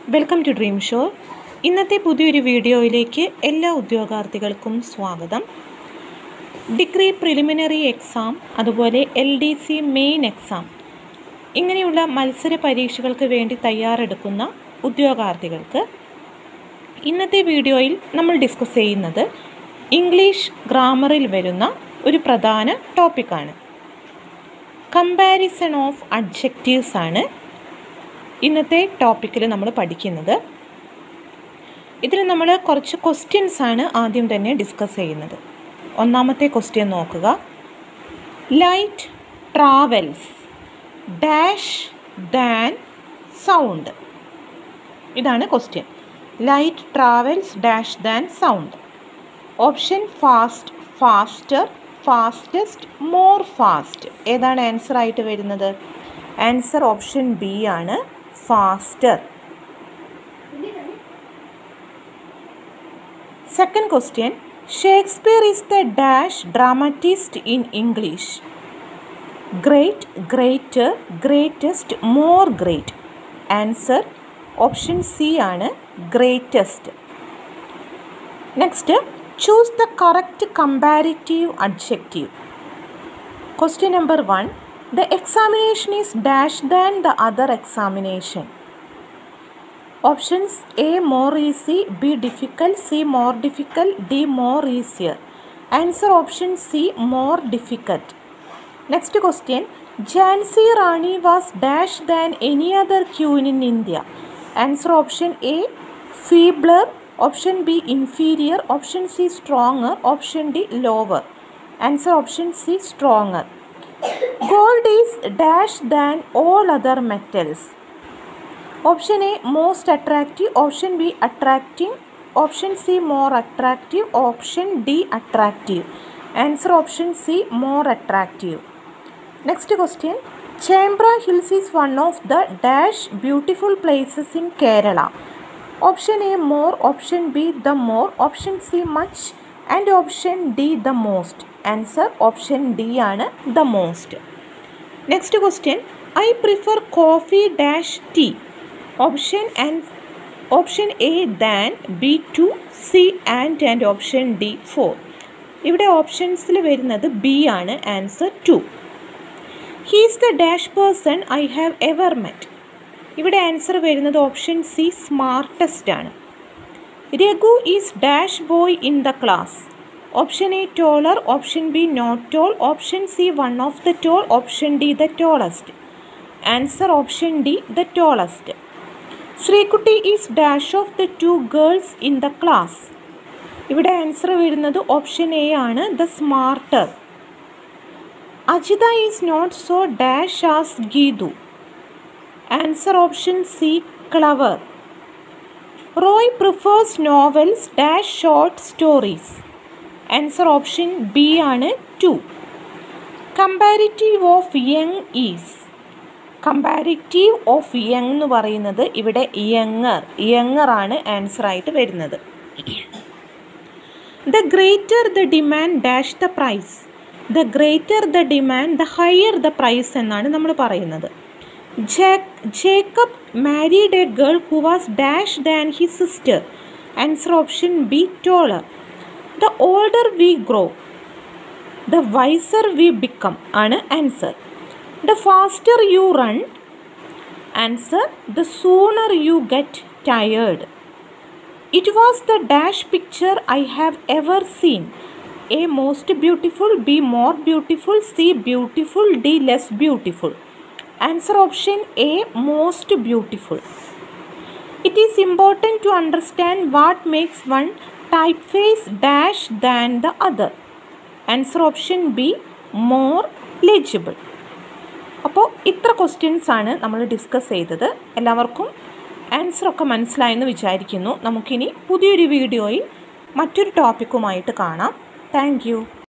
Welcome to dream show. ഇന്നത്തെ പുതിയൊരു വീഡിയോയിലേക്ക് എല്ലാ ഉദ്യോഗാർത്ഥികൾക്കും സ്വാഗതം. ഡിഗ്രി പ്രിലിമിനറി എക്സാം, അതുപോലെ LDC മെയിൻ എക്സാം, ഇങ്ങനെയുള്ള മത്സര പരീക്ഷകൾക്ക് വേണ്ടി തയ്യാറെടുക്കുന്ന ഉദ്യോഗാർത്ഥികൾക്ക് ഇന്നത്തെ വീഡിയോയിൽ നമ്മൾ ഡിസ്കസ് ചെയ്യുന്നത് ഇംഗ്ലീഷ് ഗ്രാമറിൽ വരുന്ന ഒരു പ്രധാന ടോപ്പിക്കാണ്. കമ്പാരിസൺ ഓഫ് അഡ്ജക്റ്റീവ്സ് ആണ് ഇന്നത്തെ ടോപ്പിക്കിൽ നമ്മൾ പഠിക്കുന്നത്. ഇതിൽ നമ്മൾ കുറച്ച് ക്വസ്റ്റ്യൻസ് ആണ് ആദ്യം തന്നെ ഡിസ്കസ് ചെയ്യുന്നത്. ഒന്നാമത്തെ ക്വസ്റ്റ്യൻ നോക്കുക. Light travels dash than sound. ഇതാണ് question. Light travels dash than sound. Option fast, faster, fastest, more fast. ഏതാണ് ആൻസർ ആയിട്ട് വരുന്നത്? ആൻസർ ഓപ്ഷൻ ബി ആണ്, faster. Second question. Shakespeare is the dash dramatist in English. Great, greater, greatest, more great. Answer option C ആണ്, greatest. Next, choose the correct comparative adjective. Question number 1. The examination is dash than the other examination. Options A more easy, B difficult, C more difficult, D more easier. Answer option C, more difficult. Next question. Jhansi Rani was dash than any other queen in India. Answer option A, feebler, option B inferior, option C stronger, option D lower. Answer option C, stronger. Gold is dash than all other metals. Option A most attractive, option B attracting, option C more attractive, option D attractive. Answer option C, more attractive. Next question. Chembra Hills is one of the dash beautiful places in Kerala. Option A more, option B the more, option C much, and option D the most. Answer option D ആണ്, the most. Next question. I prefer coffee dash tea. Option A than, B to, C and option D 4. ഇവിടെ ഓപ്ഷൻസിൽ വരുന്നത് B ആണ്, answer 2. He is the dash person I have ever met. ഇവിടെ answer വരുന്നത് option C, smartest ആണ്. Raghu is dash boy in the class. Option A taller, option B not tall, option C one of the tall, option D the tallest. Answer option D, the tallest. Srikutti is dash of the two girls in the class. ഇവിടെ answer വരുന്നത് option A ആണ്, the smarter. Ajita is not so dash as Geetu. Answer option C, clever. Roy prefers novels dash short stories. Answer option B ആണ്, 2. Comparative of young is. Comparative of young എന്ന് പറയുന്നത് ഇവിടെ younger ആണ് answer ആയിട്ട് വരുന്നത്. The greater the demand dash the price. The greater the demand the higher the price എന്നാണ് നമ്മൾ പറയുന്നത്. Jacob married a girl who was dash than his sister. Answer option B, taller. The older we grow, the wiser we become ആണ് answer. The faster you run, answer, the sooner you get tired. It was the dash picture I have ever seen. A most beautiful, B more beautiful, C beautiful, D less beautiful. Answer option A, most beautiful. It is important to understand what makes one typeface dash than the other. Answer option B, more legible. അപ്പോൾ ഇത്ര questions ആണ് നമ്മൾ discuss ചെയ്തത്. എല്ലാവർക്കും ആൻസറൊക്കെ മനസ്സിലായെന്ന് വിചാരിക്കുന്നു. നമുക്കിനി പുതിയൊരു വീഡിയോയിൽ മറ്റൊരു ടോപ്പിക്കുമായിട്ട് കാണാം. Thank U.